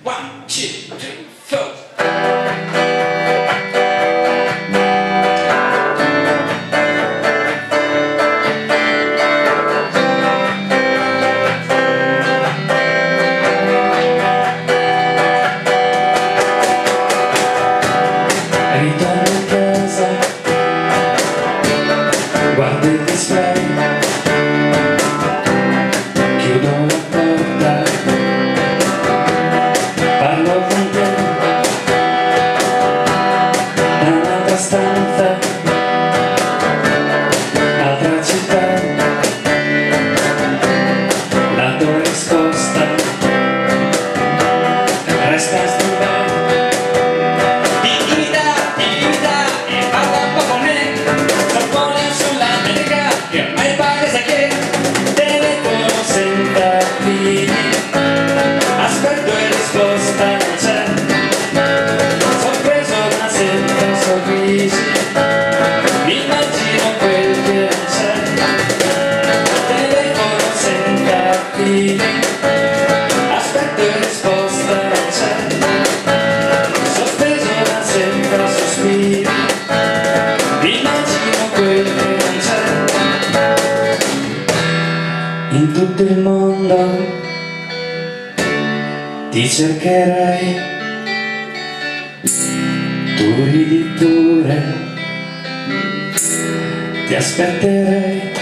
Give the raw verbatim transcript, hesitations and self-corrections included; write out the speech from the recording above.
One, two, three, four. Ritorno a casa, guardo il display, chiudo la porta, parlo con te, da un'altra stanza, altra città, la tua risposta resta a studiare. Aspetto e risposta non c'è, sorpreso ma senza sorrisi, mi immagino quel che non c'è, telefono senza fili, aspetto e risposta non c'è, sospeso ma senza sospiri, mi immagino quel che non c'è, in tutto il mondo ti cercherei, tu ridi pure, ti aspetterei.